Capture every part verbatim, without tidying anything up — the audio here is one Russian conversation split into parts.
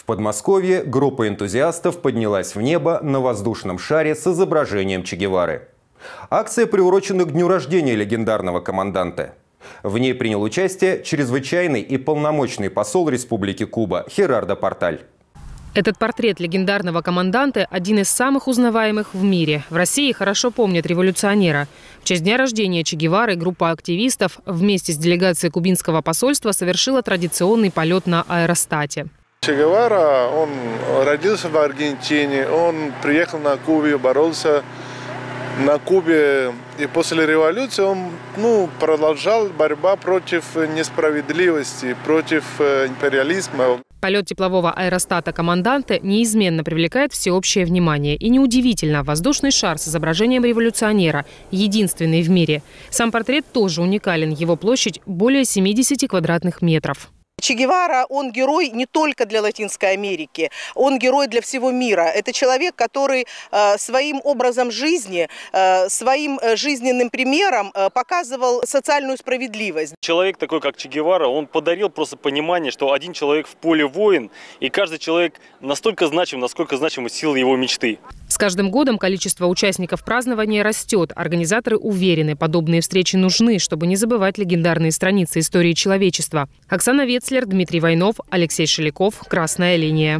Подмосковье группа энтузиастов поднялась в небо на воздушном шаре с изображением Че Гевары. Акция приурочена к дню рождения легендарного команданта. В ней принял участие чрезвычайный и полномочный посол Республики Куба Херардо Порталь. Этот портрет легендарного команданта – один из самых узнаваемых в мире. В России хорошо помнят революционера. В честь дня рождения Че Гевары группа активистов вместе с делегацией кубинского посольства совершила традиционный полет на аэростате. Че Гевара, он родился в Аргентине, он приехал на Кубу, боролся на Кубе. И после революции он ну, продолжал борьбу против несправедливости, против империализма. Полет теплового аэростата команданта неизменно привлекает всеобщее внимание. И неудивительно, воздушный шар с изображением революционера единственный в мире. Сам портрет тоже уникален. Его площадь более семидесяти квадратных метров. Че Гевара, он герой не только для Латинской Америки, он герой для всего мира. Это человек, который э, своим образом жизни, э, своим жизненным примером э, показывал социальную справедливость. Человек такой, как Че Гевара, он подарил просто понимание, что один человек в поле воин, и каждый человек настолько значим, насколько значимы силы его мечты. С каждым годом количество участников празднования растет. Организаторы уверены, подобные встречи нужны, чтобы не забывать легендарные страницы истории человечества. Оксана Вецлер, Дмитрий Войнов, Алексей Шеляков. Красная линия.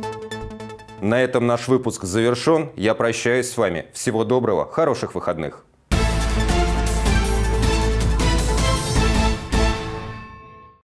На этом наш выпуск завершен. Я прощаюсь с вами. Всего доброго, хороших выходных.